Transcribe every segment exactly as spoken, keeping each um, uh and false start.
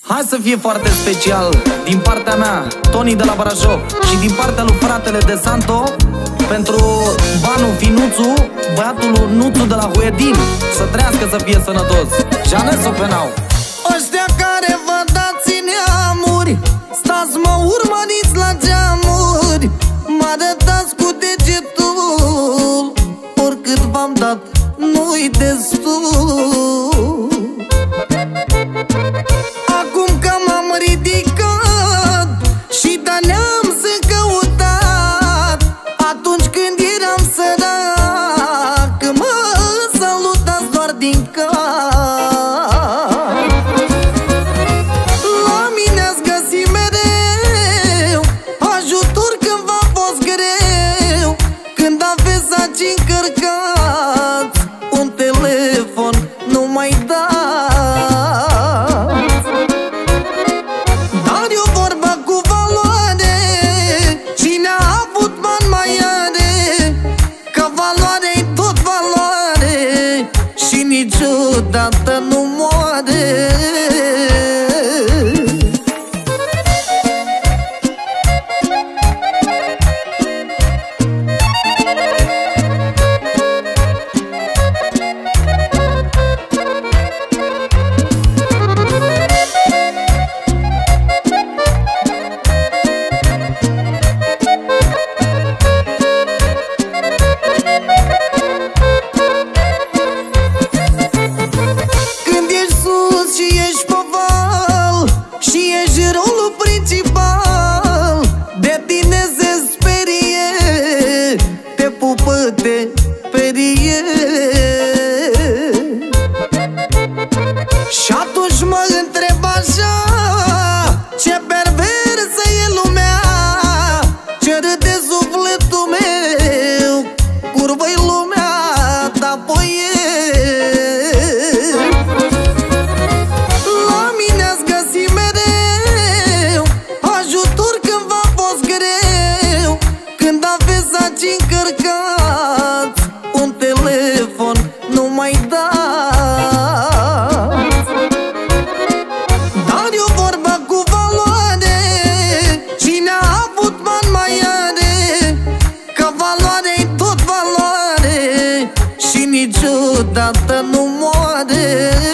Hai să fie foarte special din partea mea, Tony de la Brașov, și din partea lui fratele de Santo, pentru Banu Finuțu, băiatul lui Nuțu de la Huedin. Să trăiască, să fie sănătos. Janeso Penau. Ăștia care vă dați în neamuri, stați mă urmăriți la geamuri, mă arătați cu degetul, oricât v-am dat nu-i destul. Acum că m-am ridicat și de neam sunt căutat, atunci când eram sărac mă salutați doar din cap. La mine ați găsit mereu ajutor când v-a fost greu, când aveți saci încărcați, un telefon nu mai dați. Dar e o vorbă cu valoare, cine a avut bani mai are, că valoare-i tot valoare și niciodată nu moare. Te perie și atunci mă întreb așa, ce perversă e lumea, ce râde sufletul meu, curvă-i lumea, d-apoi la mine ați găsit mereu ajutor când v-a fost greu, când aveți saci încărcați, un telefon nu mai dați. Dar e o vorbă cu valoare, cine a avut bani mai are, că valoare-i tot valoare și niciodată nu moare.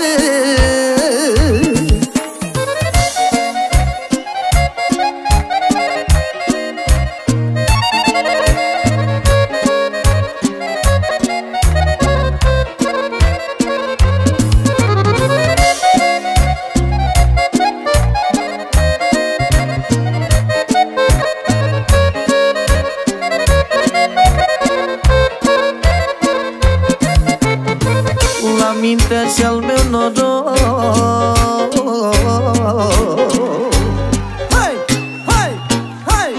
La mintea și al meu noroc, hai, hai, hai,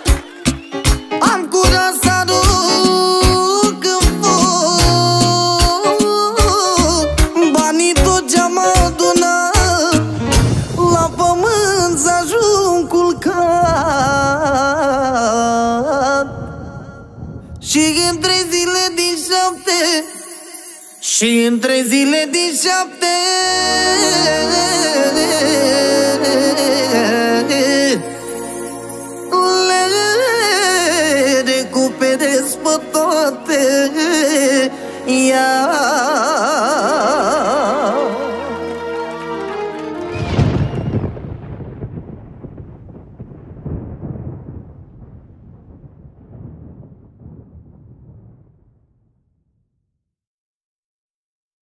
am curaj să aduc în foc banii tot ce-am adunat, la pământ să ajung culcat. Și în trei zile din șapte, și în trei zile din șapte le recuperez pe toate. Ia